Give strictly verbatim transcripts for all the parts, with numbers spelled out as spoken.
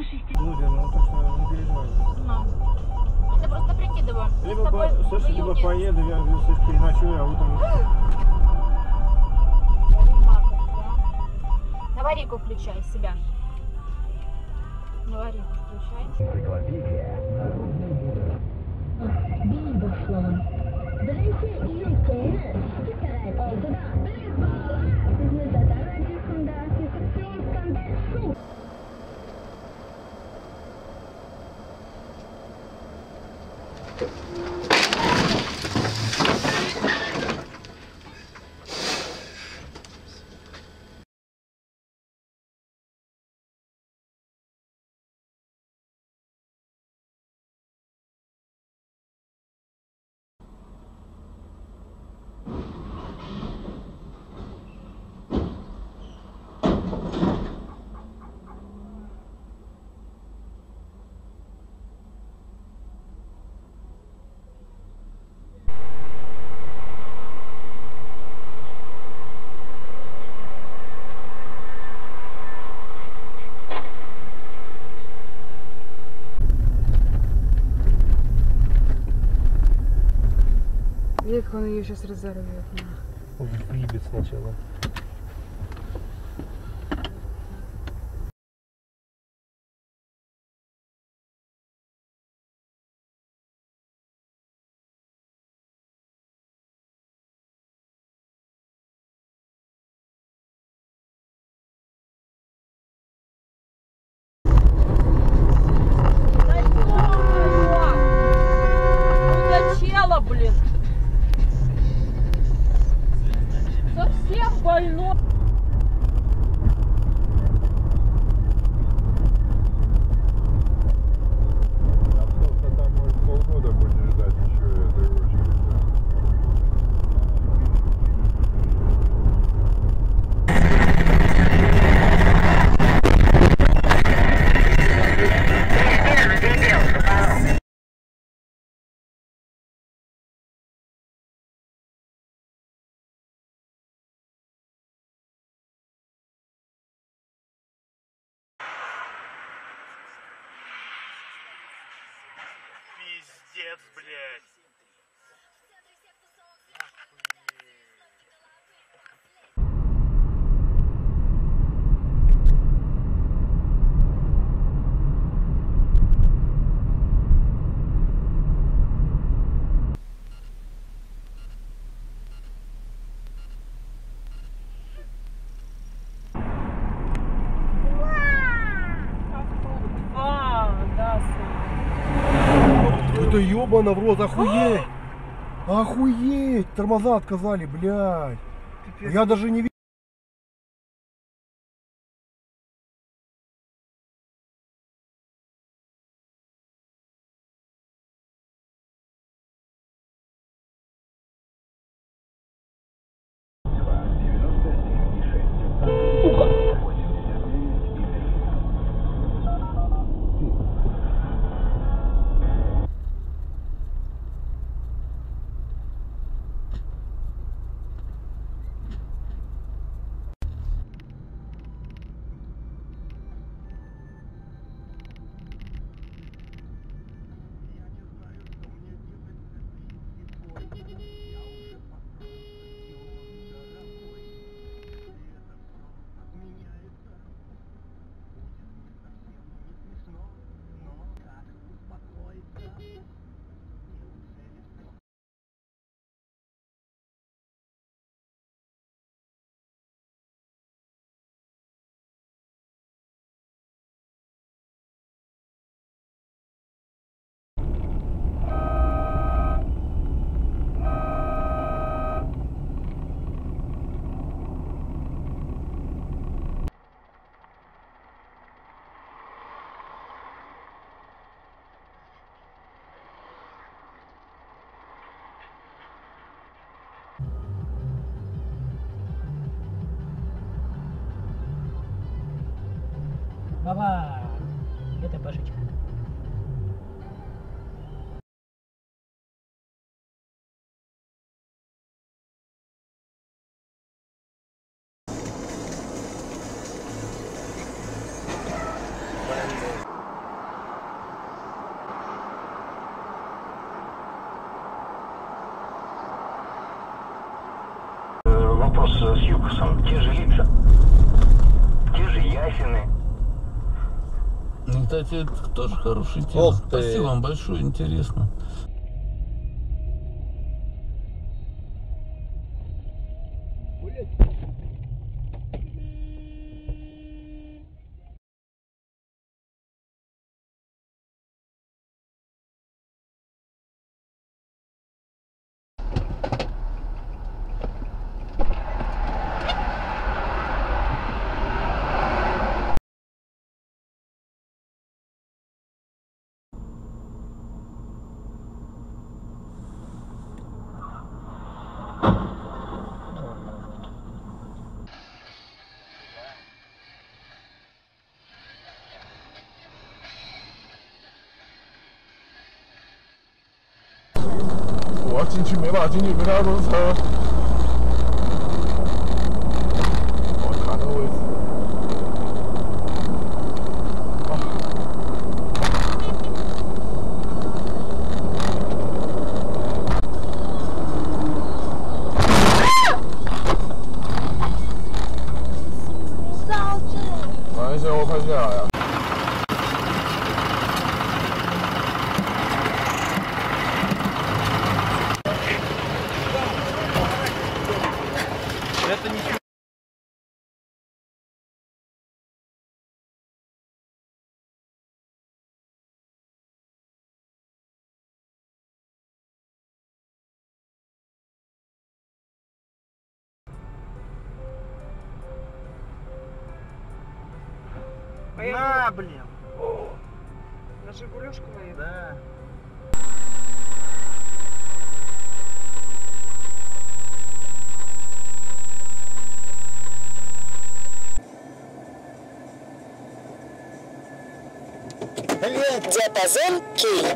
Дудя, ну то что не переживай. Ну. Это просто прикидываю. Либо, по... Слушай, либо поеду, я здесь переночую, а утром... Аварийку включай, себя. Аварийку включай. Энциклопедия народной мудрости. Бильбошлон. Дайте им конец. Теперь алтуда. Бильбола. Незадана дискунда. Инфекцион скандал. Как он ее сейчас разорвет. Выебет сначала. Блин. Совсем больной. Автобуса там, может, полгода будешь ждать еще этой очереди. Пиздец, блядь. Да ёбана в рот, охуеть! Охуеть! Тормоза отказали, блядь! Я даже не видел. Баба, это Пашечка. вопрос с Юкосом. Те же лица, те же ясены. Ну, кстати, это тоже хороший тема. Спасибо вам большое, интересно. 我进去没办法进去，没看到都是车。我卡那个位置。马来西亚，我快下来呀。 Это не... На, блин. На Жигулёшку мою? Да. Диапазон Кей.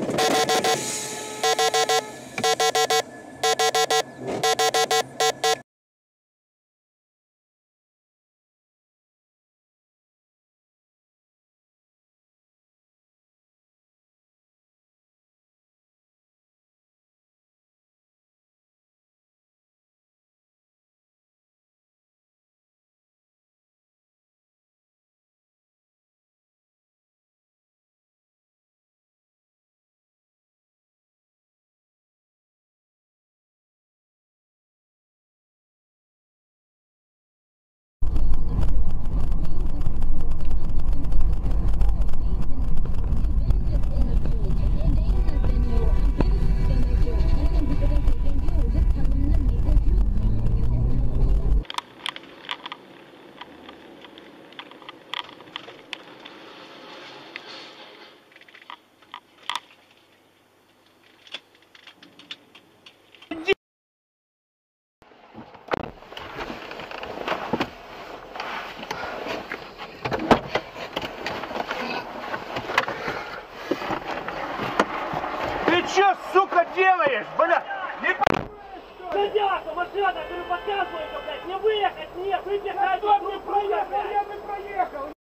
Ты чё, сука, делаешь, бля? Не Садятся, машина, ты показываешь, блядь, не выехать, нет, выпихать, не проехать. Я бы проехал.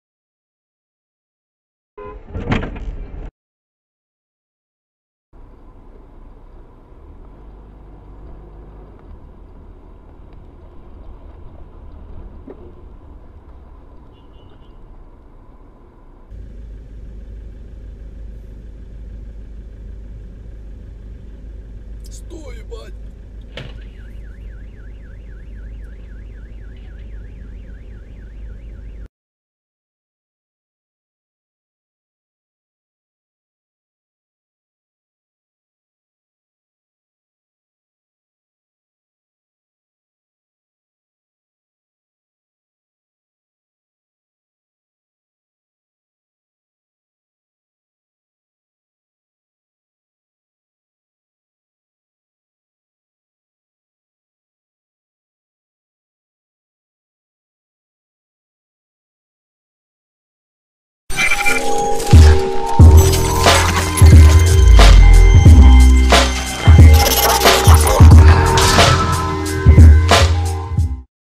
Стой, ебать!